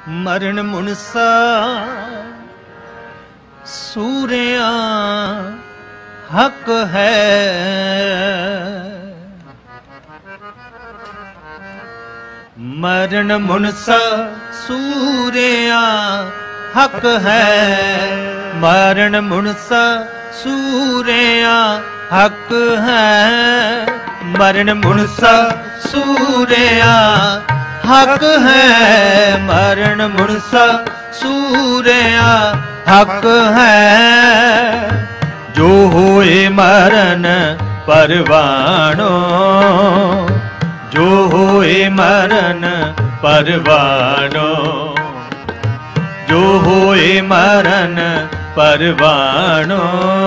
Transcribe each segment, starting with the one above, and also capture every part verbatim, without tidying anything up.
मरण मुनसा सूर्या हक है। मरण मुनसा सूर्या हक है। मरण मुनसा सूर्या हक है। मरण मुनसा सूर्या हक है। मरण मुनसा सूर्या हक है। जो होए मरण परवानो, जो होए मरण परवानो, जो होए मरण परवानो,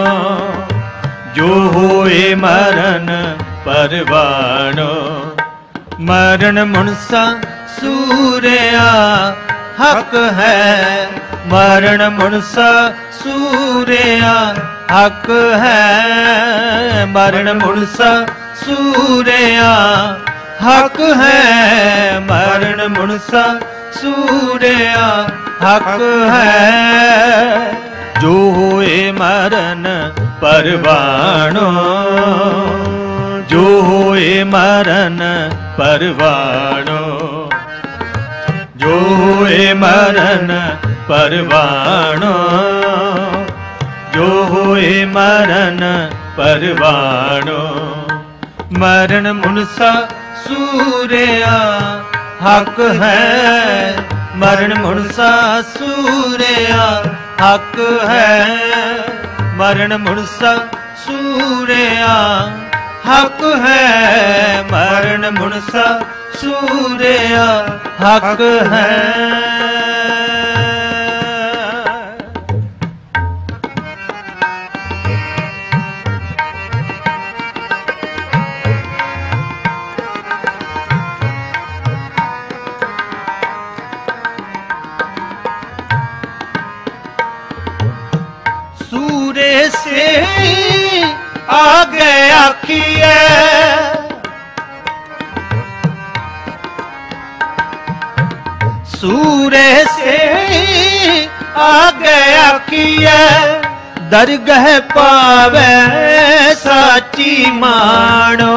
जो होए मरण परवानो। मरण मुनसा सूर्या हक है। मरण मुनसा सूर्या हक है। मरण मुनसा सूर्या हक है। मरण मुनसा सूर्या हक है। जो होए मरण परवानो, जो होए मरण परवानो, जो होए मरण परवानो, जो होए मरण परवानो। मरण मुनसा सूर्या हक है। मरण मुनसा सूर्या हक है। मरण मुनसा सूर्या हक है। मरण मुनसा सूर्या हक है। सूरे से आगे आखिए, सूरे से आगे आखिए। दरगह पावे साची मानो,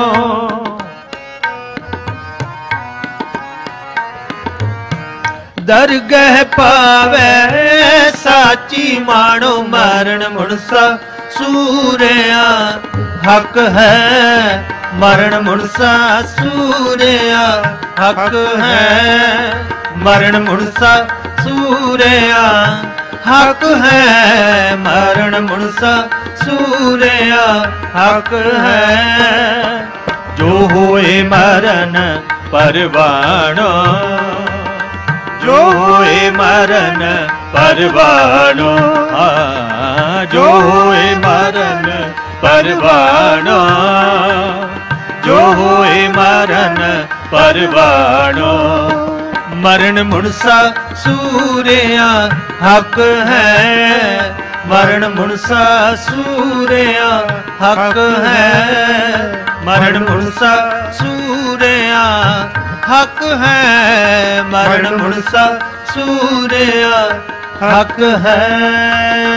दरगह पावे साची मानो। मरण मुनसा सूर्या हक है। मरण मुनसा सूर्या हक है। मरण मुनसा सूर्या हक है। मरण मुनसा सूर्या हक है। जो होए मरण परवानो, जो होए मरण परवानो, जो होए मरण परवानो, जो होए मरण परवानो। मरण मुनसा सूर्या हक है। मरण मुनसा सूर्या हक है। मरण मुनसा सूर्या हक है। मरण मुनसा सूर्या हक है।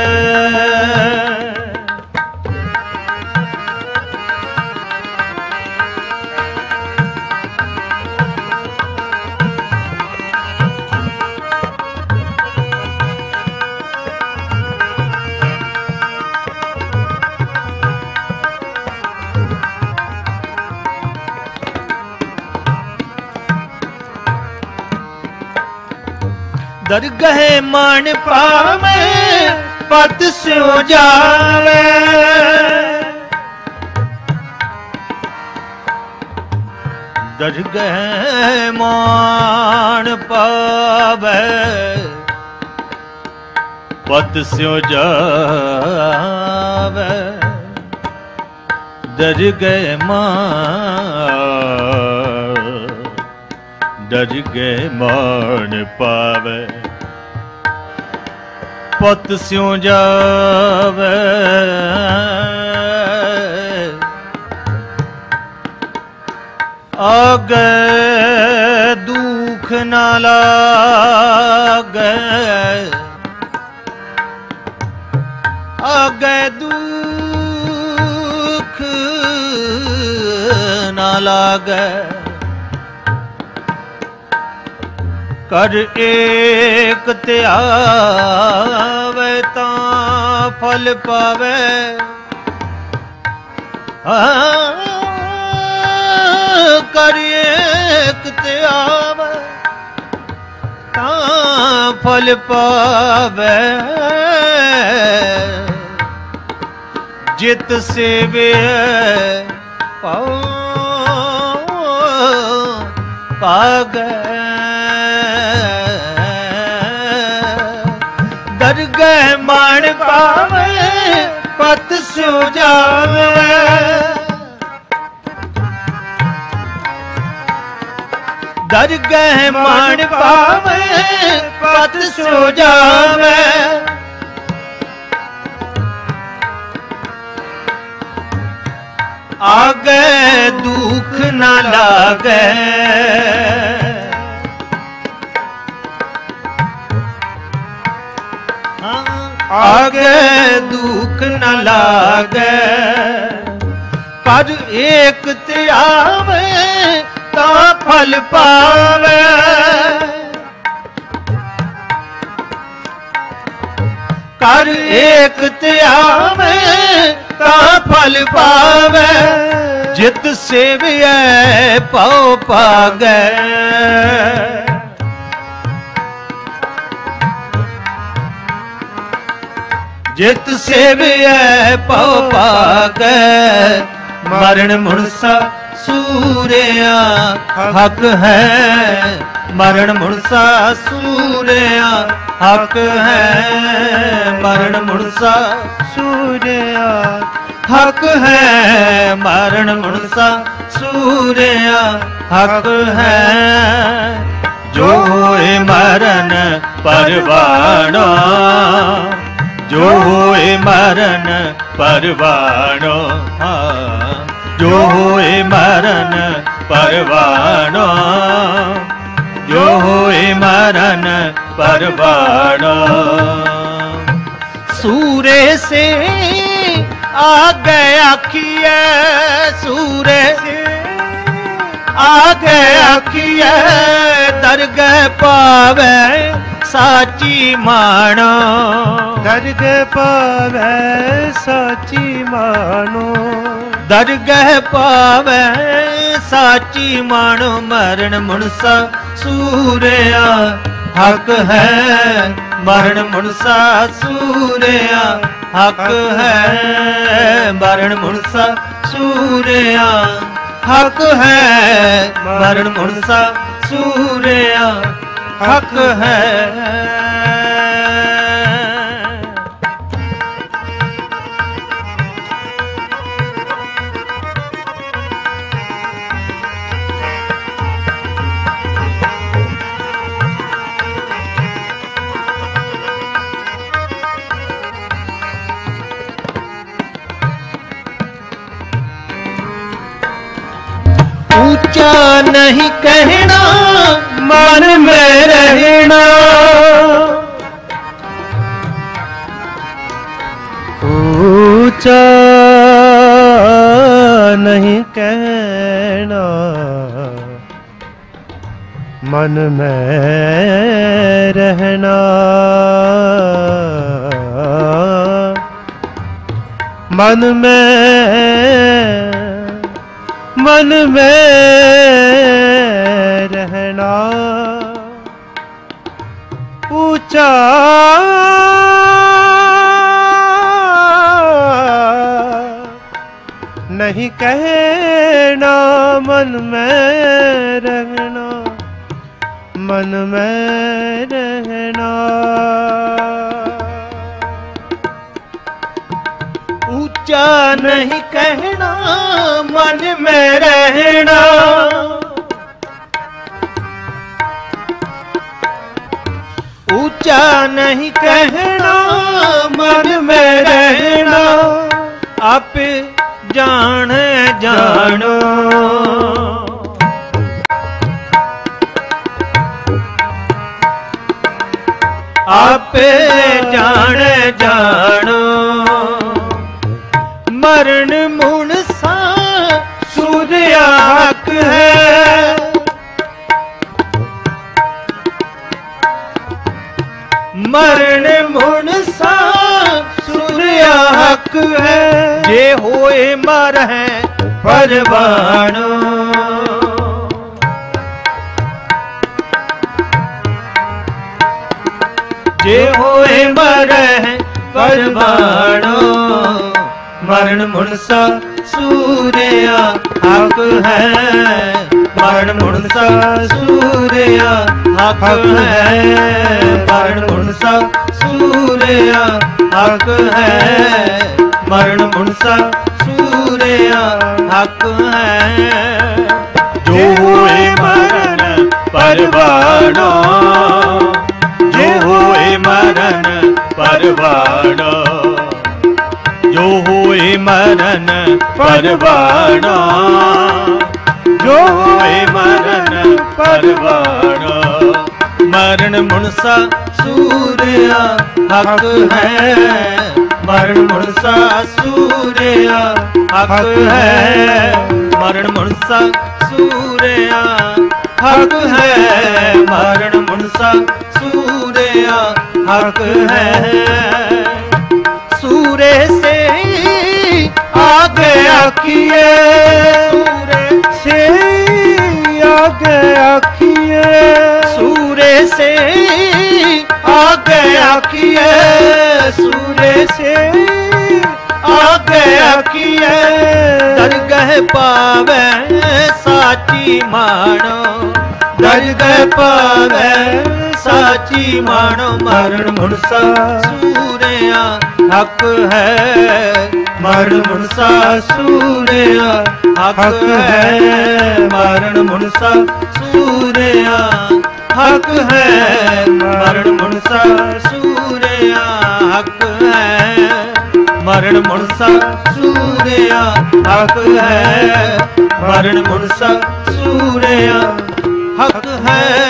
दरगह मान पावे पत स्यो जावे। दरगह मान पावे पत स्यो जावे। दरगह मान, दरगह मान पावे पत स्यों जावे। आगे दुख न लागे, पागै। कर एक त्यावे तां फल पावे। कर एक त्यावे तां फल पावे। जित सेवे पाओ पागै। दरगह मान पावे पत स्यो जावे। दरगह मान पावे पत स्यो जावे। आगे दुख न लागे। आगे दुख न लागे। कर एक त्यावे तां फल पावे। कर एक त्यावे तां फल पावे। जित सेवियै पाओ पागै। जित सेवियै पाओ पागै। मरण मुनसा सूरिया हक है। मरण मुनसा सूरिया हक है। मरण मुनसा सूरिया हक है। मरण मुनसा सूरिया हक है। जो होए मरण परवाना। जो होए मरण परवानो। जो होए मरण परवानो। जो होए मरण परवानो। सूरे से आगे आखिए। सूरे से आगे आखिए। दरगह पावे साची मानो। दरगह पावे साची मानो। दरगह पावे साची मानो। मरण मुनसा सूरिया हक है। मरण मुनसा सूरिया हक है। मरण मुनसा सूरिया हक है। मरण मुनसा सूरिया हक है। ऊंचा नहीं कहना मन में रहना। ऊंचा नहीं कहना मन में रहना। मन में मन में रहना। ऊंचा नहीं कहना मन में रहना। मन में रहना। ऊंचा नहीं कहना मन में रहना। ऊंचा नहीं कहना मन में रहना। आप जान जानो। आप जान जानो। मरण मुनसा सूरिया हक है। मरण मुनसा सूर्या हक है, जे होए मर है परवाणो। जे होए मर है परवाणो, मरण मुनसा सूर्या हक है। मरण मुनसा सूर्या हक है। मरण मुनसा सूर्या हक है। मरण मुनसा सूर्या हक है। जो होए मरण परवाणो, जो होए मरण परवाणो, जो होए मरण परवाणो, जो होए मरण परवाणो। मरण मुनसा सूर्या हक है। मरण मुनसा सूर्या हक है। मरण मुनसा सूर्या हक है। मरण मुनसा सूर्या हक है। सूर्य से आगे आखिए, सूर्य से आगे आखिए, सूर्य से आगे आखिए, सूर्य से आगे आखिए। दरगह पावे साची मानो, दरगह पावे साची मानो। मरण मुनसा सूर्या हक है। मरण मुनसा सूर्या हक है। मरण मुनसा सूर्या हक है। मरण मुनसा सूर्या हक है। मरण मुनसा सूर्या हक है। मरण मुनसा सूर्या हक है।